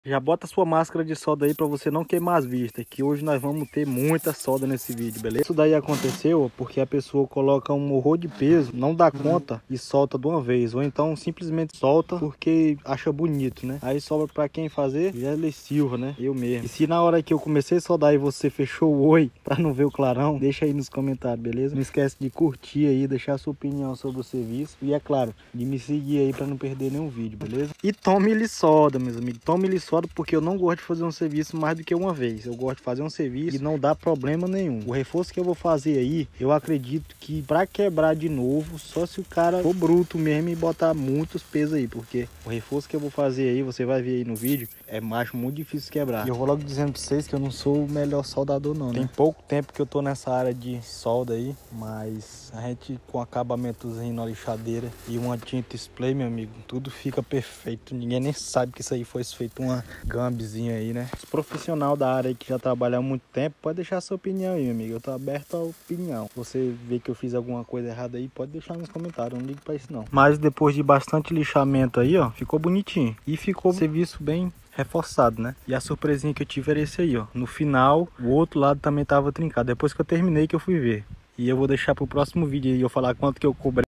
Já bota sua máscara de solda aí para você não queimar as vistas, que hoje nós vamos ter muita solda nesse vídeo, beleza? Isso daí aconteceu porque a pessoa coloca um horror de peso, não dá conta e solta de uma vez, ou então simplesmente solta porque acha bonito, né? Aí sobra para quem fazer? Wesley Silva, né? Eu mesmo. E se na hora que eu comecei a soldar e você fechou o oi para não ver o clarão, deixa aí nos comentários, beleza? Não esquece de curtir aí, deixar sua opinião sobre o serviço e é claro, de me seguir aí para não perder nenhum vídeo, beleza? E tome-lhe solda, meus amigos, tome-lhe solda, porque eu não gosto de fazer um serviço mais do que uma vez. Eu gosto de fazer um serviço e não dá problema nenhum. O reforço que eu vou fazer aí, eu acredito que para quebrar de novo, só se o cara for bruto mesmo e botar muitos pesos aí, porque o reforço que eu vou fazer aí, você vai ver aí no vídeo, é macho muito difícil quebrar. E eu vou logo dizendo pra vocês que eu não sou o melhor soldador não, né? Tem pouco tempo que eu tô nessa área de solda aí, mas a gente com acabamentozinho na lixadeira e uma tinta spray, meu amigo, tudo fica perfeito. Ninguém nem sabe que isso aí foi feito uma gambizinha aí, né? Os profissionais da área aí que já trabalham há muito tempo, pode deixar sua opinião aí, meu amigo. Eu tô aberto à opinião. Você vê que eu fiz alguma coisa errada aí, pode deixar nos comentários, eu não ligo pra isso não. Mas depois de bastante lixamento aí, ó, ficou bonitinho. E ficou serviço bem reforçado, né? E a surpresinha que eu tive era esse aí, ó. No final, o outro lado também tava trincado. Depois que eu terminei que eu fui ver. E eu vou deixar pro próximo vídeo aí eu falar quanto que eu cobrei.